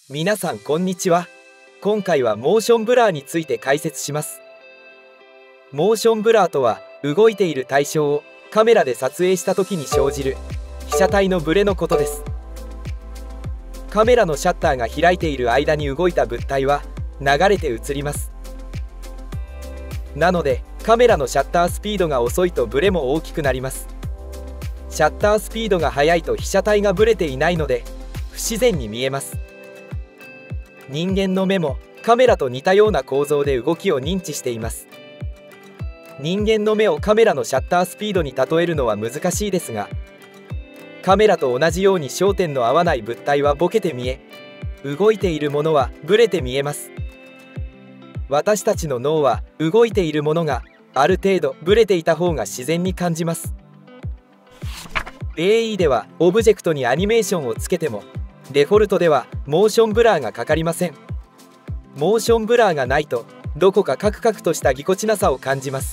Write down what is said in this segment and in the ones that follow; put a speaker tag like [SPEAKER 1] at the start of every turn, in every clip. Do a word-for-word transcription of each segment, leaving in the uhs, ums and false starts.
[SPEAKER 1] 皆さんこんにちは。今回はモーションブラーについて解説します。モーションブラーとは、動いている対象をカメラで撮影した時に生じる被写体のブレのことです。カメラのシャッターが開いている間に動いた物体は流れて映ります。なのでカメラのシャッタースピードが遅いとブレも大きくなります。シャッタースピードが速いと被写体がブレていないので不自然に見えます。人間の目もカメラと似たような構造で動きを認知しています。人間の目をカメラのシャッタースピードに例えるのは難しいですが、カメラと同じように焦点の合わない物体はボケて見え、動いているものはブレて見えます。私たちの脳は動いているものがある程度ブレていた方が自然に感じます。エーイー ではオブジェクトにアニメーションをつけてもデフォルトではモーションブラーがかかりません。モーションブラーがないとどこかカクカクとしたぎこちなさを感じます。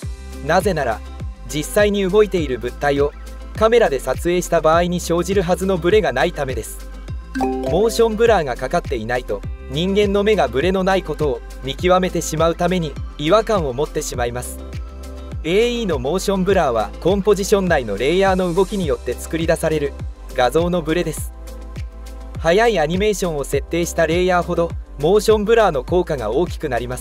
[SPEAKER 1] なぜなら実際に動いている物体をカメラで撮影した場合に生じるはずのブレがないためです。モーションブラーがかかっていないと人間の目がブレのないことを見極めてしまうために違和感を持ってしまいます。 エーイー のモーションブラーはコンポジション内のレイヤーの動きによって作り出される画像のブレです。速いアニメーションを設定したレイヤーほどモーションブラーの効果が大きくなります。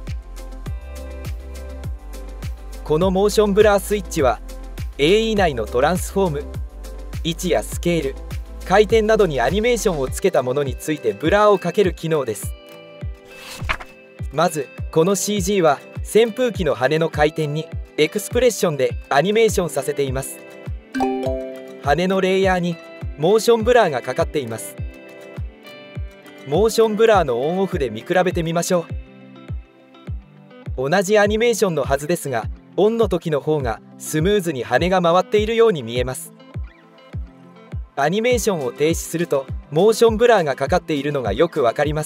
[SPEAKER 1] このモーションブラースイッチは エーイー 内のトランスフォーム、位置やスケール、回転などにアニメーションをつけたものについてブラーをかける機能です。まずこの シージー は扇風機の羽の回転にエクスプレッションでアニメーションさせています。羽のレイヤーにモーションブラーがかかっています。モーションブラーのオンオフで見比べてみましょう。同じアニメーションのはずですが、オンの時の方がスムーズに羽が回っているように見えます。アニメーションを停止するとモーションブラーがかかっているのがよくわかります。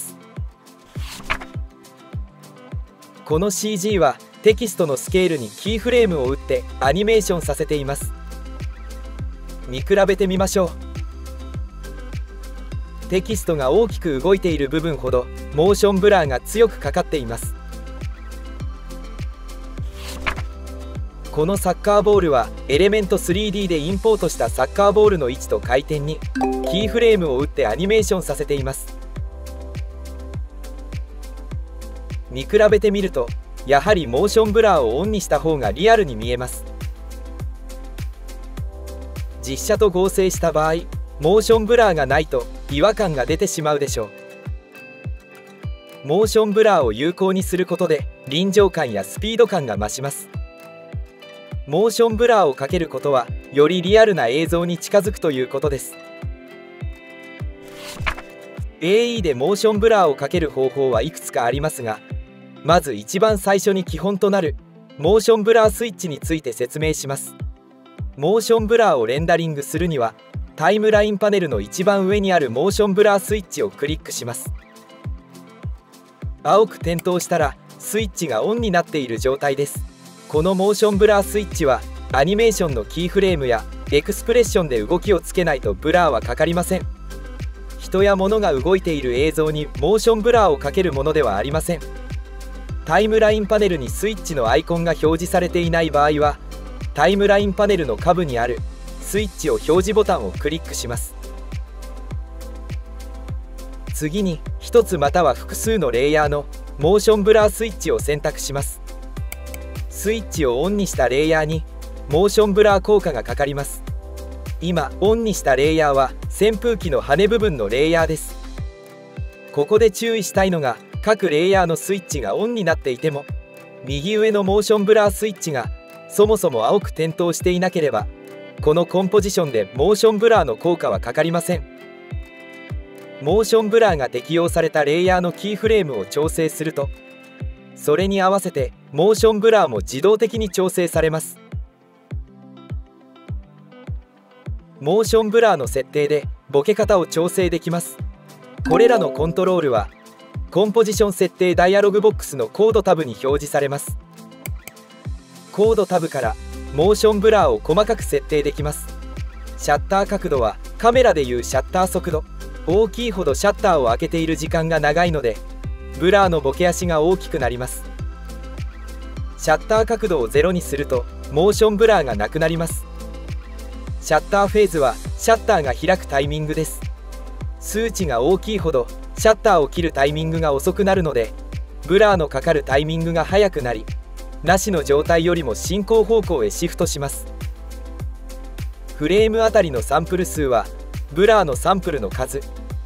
[SPEAKER 1] この シージー はテキストのスケールにキーフレームを打ってアニメーションさせています。見比べてみましょう。テキストが大きく動いている部分ほどモーションブラーが強くかかっています。このサッカーボールはエレメント スリーディー でインポートしたサッカーボールの位置と回転にキーフレームを打ってアニメーションさせています。見比べてみるとやはりモーションブラーをオンにした方がリアルに見えます。実写と合成した場合、モーションブラーがないと違和感が出てしまうでしょう。モーションブラーを有効にすることで臨場感やスピード感が増します。モーションブラーをかけることはよりリアルな映像に近づくということです。 エーイー でモーションブラーをかける方法はいくつかありますが、まず一番最初に基本となるモーションブラースイッチについて説明します。モーションブラーをレンダリングするにはタイムラインパネルの一番上にあるモーションブラースイッチをクリックします。青く点灯したらスイッチがオンになっている状態です。このモーションブラースイッチはアニメーションのキーフレームやエクスプレッションで動きをつけないとブラーはかかりません。人や物が動いている映像にモーションブラーをかけるものではありません。タイムラインパネルにスイッチのアイコンが表示されていない場合は、タイムラインパネルの下部にあるスイッチを表示ボタンをクリックします。次にひとつまたは複数のレイヤーのモーションブラースイッチを選択します。スイッチをオンにしたレイヤーにモーションブラー効果がかかります。今オンにしたレイヤーは扇風機の羽部分のレイヤーです。ここで注意したいのが、各レイヤーのスイッチがオンになっていても右上のモーションブラースイッチがそもそも青く点灯していなければ、このコンポジションでモーションブラーの効果はかかりません。モーションブラーが適用されたレイヤーのキーフレームを調整すると、それに合わせてモーションブラーも自動的に調整されます。モーションブラーの設定でボケ方を調整できます。これらのコントロールはコンポジション設定ダイアログボックスのコードタブに表示されます。コードタブからモーションブラーを細かく設定できます。シャッター角度はカメラでいうシャッター速度、 大きいほどシャッターを開けている時間が長いのでブラーのボケ足が大きくなります。シャッター角度をゼロにするとモーションブラーがなくなります。シャッターフェーズはシャッターが開くタイミングです。数値が大きいほどシャッターを切るタイミングが遅くなるのでブラーのかかるタイミングが速くなり、なしの状態よりも進行方向へシフトします。フレームあたりのサンプル数はブラーのサンプルの数、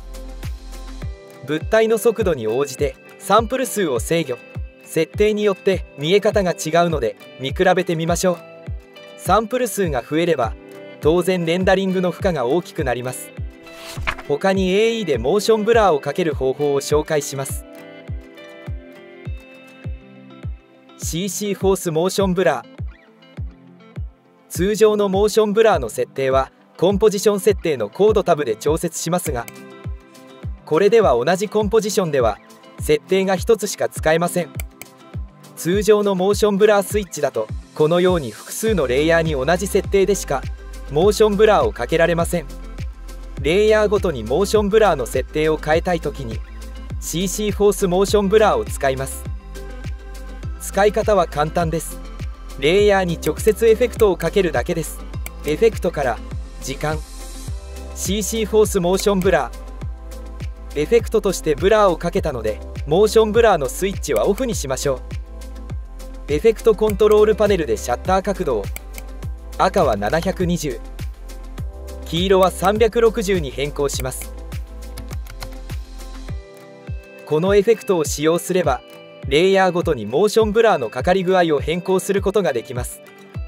[SPEAKER 1] 物体の速度に応じてサンプル数を制御。設定によって見え方が違うので見比べてみましょう。サンプル数が増えれば当然レンダリングの負荷が大きくなります。他に エーイー でモーションブラーをかける方法を紹介します。 シーシー フォースモーションブラー。通常のモーションブラーの設定はコンポジション設定のコードタブで調節しますが、これでは同じコンポジションでは設定がひとつしか使えません。通常のモーションブラースイッチだとこのように複数のレイヤーに同じ設定でしかモーションブラーをかけられません。レイヤーごとにモーションブラーの設定を変えたいときに シーシー フォースモーションブラーを使います。使い方は簡単です。レイヤーに直接エフェクトをかけるだけです。エフェクトから時間 シーシー フォースモーションブラー。エフェクトとしてブラーをかけたのでモーションブラーのスイッチはオフにしましょう。エフェクトコントロールパネルでシャッター角度を赤はななひゃくにじゅう、黄色はさんびゃくろくじゅうに変更します。このエフェクトを使用すればレイヤーごとにモーションブラーのかかり具合を変更することができます。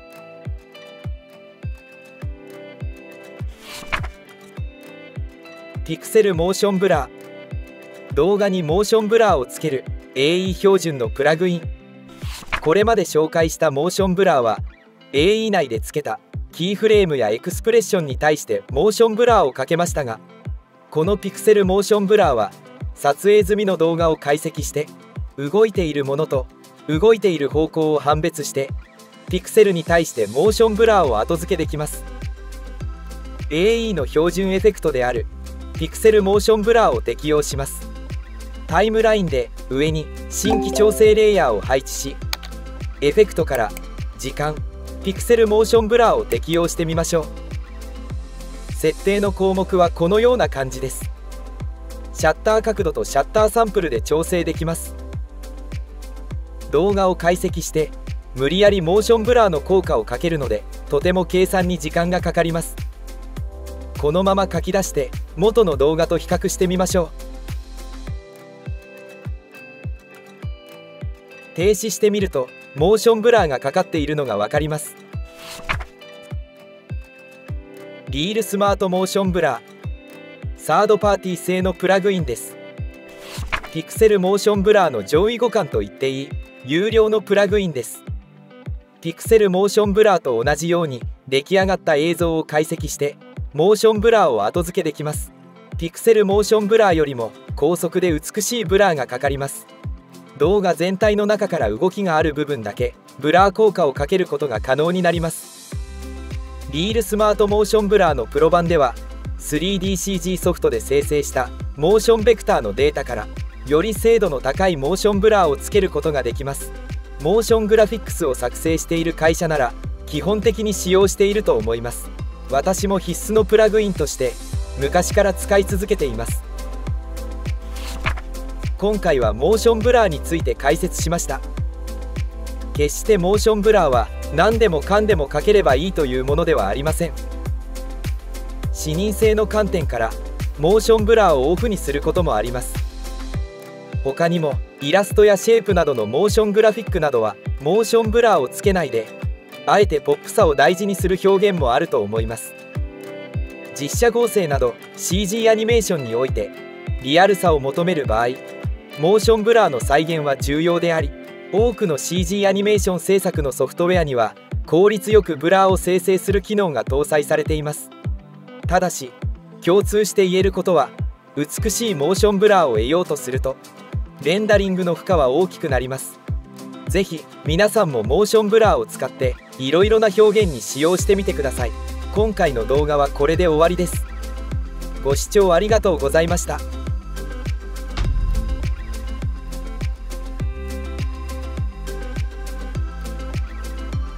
[SPEAKER 1] ピクセルモーションブラー。動画にモーションブラーをつける エーイー 標準のプラグイン。これまで紹介したモーションブラーは エーイー 内でつけたキーフレームやエクスプレッションに対してモーションブラーをかけましたが、このピクセルモーションブラーは撮影済みの動画を解析して動いているものと動いている方向を判別してピクセルに対してモーションブラーを後付けできます。 エーイー の標準エフェクトであるピクセルモーションブラーを適用します。タイムラインで上に新規調整レイヤーを配置し、エフェクトから時間ピクセルモーションブラーを適用してみましょう。設定の項目はこのような感じです。シャッター角度とシャッターサンプルで調整できます。動画を解析して無理やりモーションブラーの効果をかけるのでとても計算に時間がかかります。このまま書き出して元の動画と比較してみましょう。停止してみるとモーションブラーがかかっているのが分かります。リールスマートモーションブラー。サードパーティー製のプラグインです。ピクセルモーションブラーの上位互換と言っていい有料のプラグインです。ピクセルモーションブラーと同じように出来上がった映像を解析してモーションブラーを後付けできます。ピクセルモーションブラーよりも高速で美しいブラーがかかります。動画全体の中から動きがある部分だけブラー効果をかけることが可能になります。リールスマートモーションブラーのプロ版では スリーディーシージー ソフトで生成したモーションベクターのデータからより精度の高いモーションブラーをつけることができます。モーショングラフィックスを作成している会社なら基本的に使用していると思います。私も必須のプラグインとして昔から使い続けています。今回はモーションブラーについて解説しました。決してモーションブラーは何でもかんでもかければいいというものではありません。視認性の観点からモーションブラーをオフにすることもあります。他にもイラストやシェイプなどのモーショングラフィックなどはモーションブラーをつけないであえてポップさを大事にする表現もあると思います。実写合成など シージー アニメーションにおいてリアルさを求める場合、モーションブラーの再現は重要であり、多くの シージー アニメーション制作のソフトウェアには効率よくブラーを生成する機能が搭載されています。ただし共通して言えることは、美しいモーションブラーを得ようとするとレンダリングの負荷は大きくなります。ぜひ皆さんもモーションブラーを使っていろいろな表現に使用してみてください。今回の動画はこれで終わりです。 ご視聴ありがとうございました。